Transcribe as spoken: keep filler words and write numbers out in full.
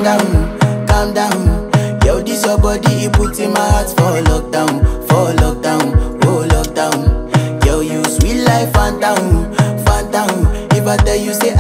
calm down, calm down. Yo, this your body, it puts in my heart for lockdown, for lockdown, oh lockdown. Yo, you sweet life, phantom, phantom. If I tell you say